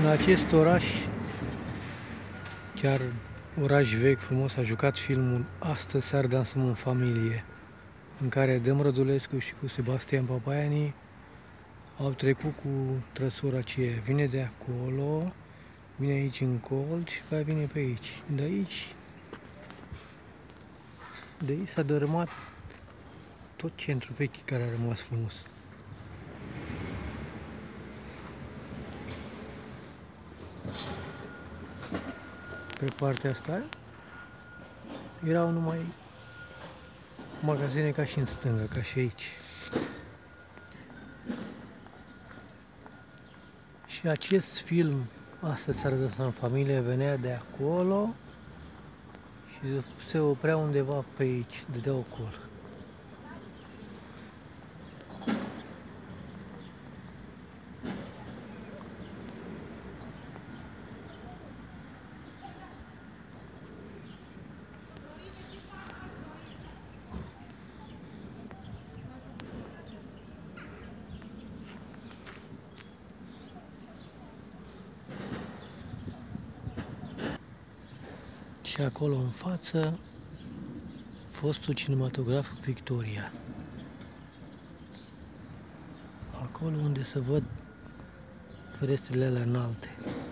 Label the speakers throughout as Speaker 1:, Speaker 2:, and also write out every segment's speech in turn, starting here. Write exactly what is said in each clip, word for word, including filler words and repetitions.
Speaker 1: În acest oraș, chiar oraș vechi, frumos, a jucat filmul Astăzi seară dansăm în familie, în care Dăm Rădulescu și cu Sebastian Papaiani au trecut cu trăsura aceea. Vine de acolo, vine aici în colț și mai vine pe aici. De aici, de aici s-a dărâmat tot centrul vechi care a rămas frumos. Pe partea asta erau numai magazine ca și în stânga, ca și aici. Și acest film, Astăzi seară dansăm în familie, venea de acolo și se oprea undeva pe aici, dădea ocol. Și acolo în față, fostul cinematograf Victoria. Acolo unde se văd ferestrele alea înalte.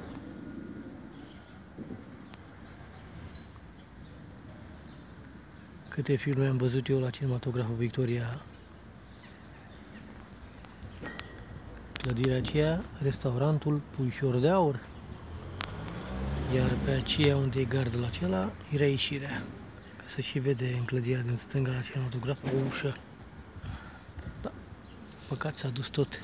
Speaker 1: Câte filme am văzut eu la cinematograful Victoria. Clădirea aceea, restaurantul Puișor de Aur. Iar pe aceea unde e gardul acela, era ieșirea. Ca să și vede în clădirea din stânga la cinematograf o ușă. Da, păcat s-a dus tot.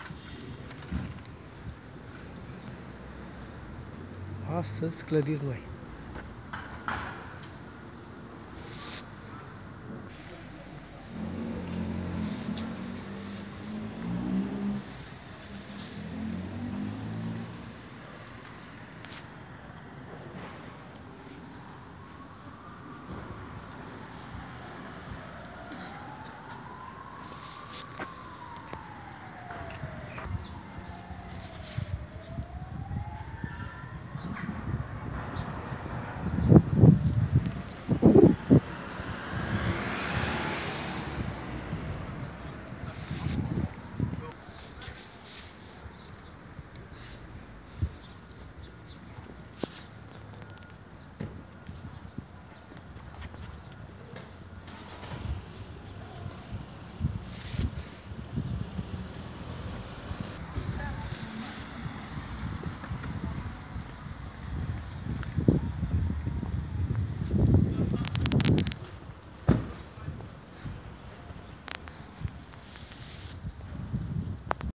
Speaker 1: Astăzi clădiri noi.